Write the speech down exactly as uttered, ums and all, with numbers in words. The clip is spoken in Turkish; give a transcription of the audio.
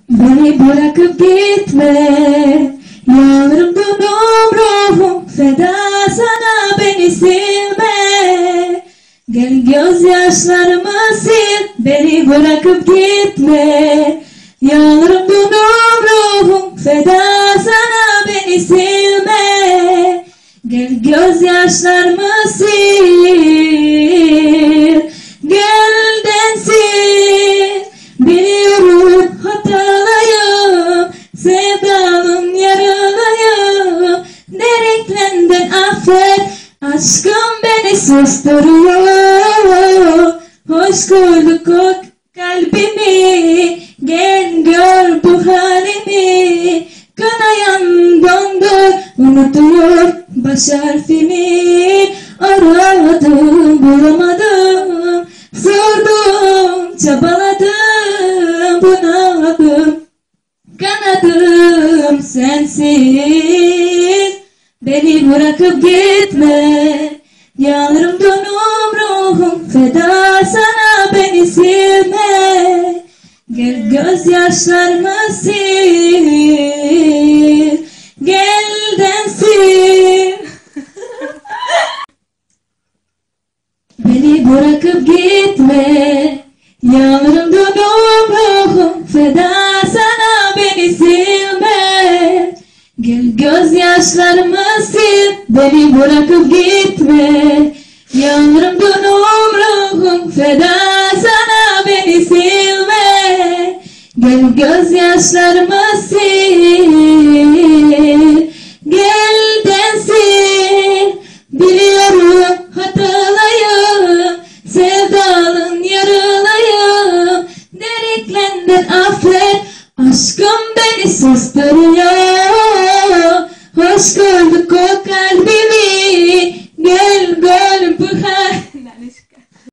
Beni bırakıp gitme, yalvarırım dönüm ruhum feda sana, beni silme. Gel gözyaşlarımı sil, beni bırakıp gitme. Yalvarırım dönüm ruhum feda sana, beni silme. Gel gözyaşlarımı sil, gölden sil. Biliyorum hatalıyım, sevdalım yaralıyım. Deriklerinden affet, aşkım beni susturuyor. Hoş koyduk o kalbimi, gel gör bu halimi. Kanayan dondur, unutuyor baş harfimi. Aradım, bulamadım, sordum, çabaladım, bunadım. Kanadım sensiz, beni bırakıp gitme. Yalvarırım dönüm ruhum feda sana, beni silme. Gel gözyaşlarımı sil, gelden sil. Beni bırakıp gitme, yalvarırım dönüm ruhum feda sana, beni silme. Gel gözyaşlarımı sil, beni bırakıp gitme. Yalvarırım dönüm ruhum feda sana, beni silme. Gel gözyaşlarımı sil, gelden sil. Biliyorum hatalıyım, sevdalın yaralıyım. Deriklerinden affet, aşkım beni susturuyor. Hoş gördük o kalbimi, gel gör bu hal.